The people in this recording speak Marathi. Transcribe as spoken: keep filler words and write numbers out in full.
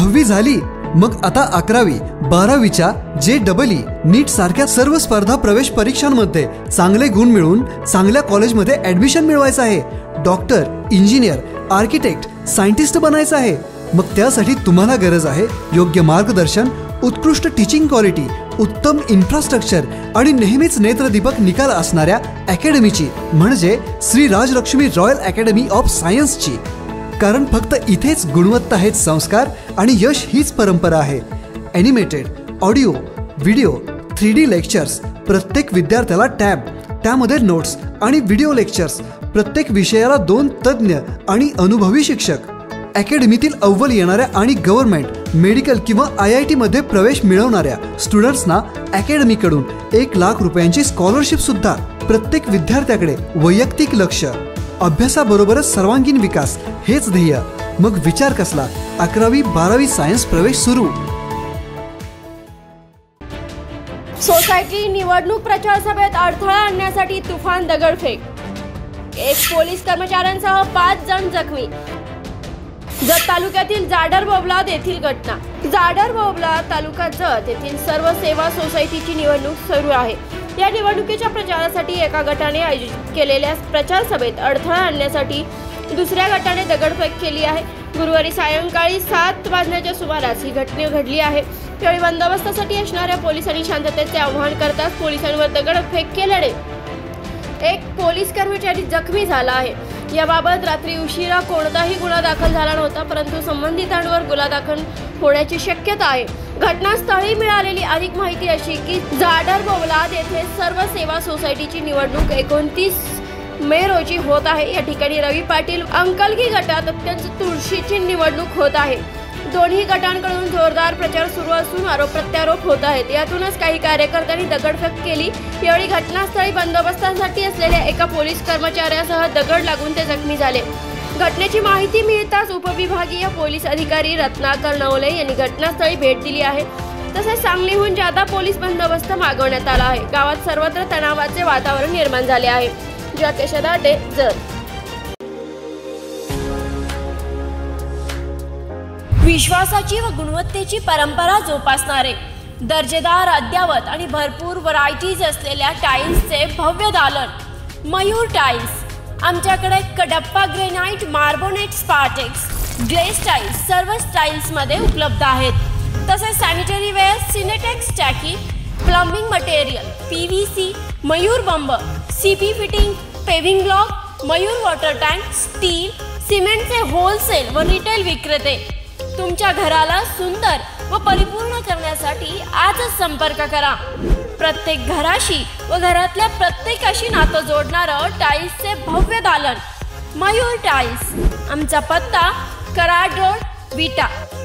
दहावी झाली, मग आता अकरावी बारावीच्या जे डबल ई नीट सारख्या सर्व स्पर्धा प्रवेश परीक्षांमध्ये चांगले गुण मिळवून चांगल्या कॉलेजमध्ये ऍडमिशन मिळवायचं आहे. डॉक्टर, इंजिनियर, आर्किटेक्ट, सायंटिस्ट बनायचं आहे. मग त्यासाठी तुम्हाला गरज आहे योग्य मार्गदर्शन, उत्कृष्ट टीचिंग क्वालिटी, उत्तम इन्फ्रास्ट्रक्चर आणि नेहमीच नेत्रदीपक निकाल असणाऱ्या अकॅडमीची, म्हणजे Shri Rajlakshmi royal academy of सायन्सची. कारण फक्त इथेच गुणवत्ता हेच संस्कार आणि यश हीच परंपरा आहे. Animated, audio, video, three D lectures, प्रत्येक विद्यार्थ्याला टॅब, त्यामध्ये नोट्स आणि व्हिडिओ लेक्चर्स, प्रत्येक विषयाला दोन तज्ज्ञ आणि अनुभवी शिक्षक. अकॅडमीतील अव्वल येणाऱ्या आणि गव्हर्नमेंट, मेडिकल किंवा आय आय टीमध्ये प्रवेश मिळवणाऱ्या स्टुडंट्सना अकॅडमीकडून एक लाख रुपयांची स्कॉलरशिप सुद्धा. प्रत्येक विद्यार्थ्याकडे वैयक्तिक लक्ष, अभ्यासाबरोबरच सर्वांगीण विकास हेच ध्येय. मग विचार कसला, अकरावी बारावी सायन्स प्रवेश सुरू. सोसायटी निवडणूक प्रचार सभेत अडथळा आणण्यासाठी तुफान दगडफेक. एक पोलीस कर्मचाऱ्यांसह पाच जण जखमी. जत तालुक्यातील जाडर बोबलाद येथील घटना. जाडर बोबलाद तालुका जत येथील सर्व सेवा सोसायटीची निवडणूक सुरू आहे. या निवडणुकीच्या प्रचारासाठी एका गटाने आयोजित केलेल्या प्रचार सभेत अडथळा आणण्यासाठी दुसऱ्या गटाने दगडफेक केली आहे. गुरुवारी सायंकाळी सात वाजण्याच्या सुमारास ही घटना घडली आहे. त्यावेळी बंदोबस्तासाठी असणाऱ्या पोलिसांनी शांततेचे आवाहन करताच पोलिसांवर दगडफेक केल्याने एक पोलीस कर्मचारी जखमी झाला आहे. याबाबत रात्री उशिरा कोणताही गुन्हा दाखल झाला नव्हता, परंतु संबंधितांवर गुन्हा दाखल होण्याची शक्यता आहे. घटनास्थळी मिळालेली अधिक माहिती अशी की जाडर बोबलाद येथे सर्व सेवा सोसायटीची निवडणूक एकोणतीस मे रोजी होत आहे. या ठिकाणी रवी पाटील अंकलगी गटात अत्यंत तुळशीची निवडणूक होत आहे. दोन्ही गटांकडून जोरदार प्रचार सुरू असून आरोप प्रत्यारोप होत आहेत. यातूनच काही कार्यकर्त्यांनी दगडफेक केली. यावेळी घटनास्थळी बंदोबस्तासाठी असलेल्या एका पोलीस कर्मचाऱ्यासह दगड लागून ते जखमी झाले. घटनेची माहिती मिळताच उपविभागीय पोलीस अधिकारी रत्नाकर नवले यांनी घटनास्थळी भेट दिली आहे. तसेच सांगलीहून जादा पोलीस बंदोबस्त मागवण्यात आला आहे. गावात सर्वत्र तणावाचे वातावरण निर्माण झाले आहे. राकेश दाटे, जत. विश्वासाची व गुणवत्तेची परंपरा जोपासणारे, दर्जेदार, अद्यावत आणि भरपूर व्हरायटीज असलेल्या टाईल्सचे भव्य दालन मयूर टाईल्स. आमच्याकडे कडप्पा ग्रेनाइट, मार्बोनेट, स्पार्टेक्स, ग्लेस टाईल्स सर्व स्टाईल्समध्ये उपलब्ध आहेत. तसेच सॅनिटरी वेअर, सिनेटेक्स टाकी, plumbing material, P V C, Mayur बंब, C P fitting, paving block, Mayur water tank, steel, सिमेंटचे होलसेल व रिटेल विक्रेते. तुमच्या घराला सुंदर व परिपूर्ण करण्यासाठी आजच संपर्क करा. प्रत्येक घराशी व घरातल्या प्रत्येकाशी नातं जोडणारं टाईल्सचे भव्य दालन मयूर टाईल्स. आमचा पत्ता कराड रोड, विटा.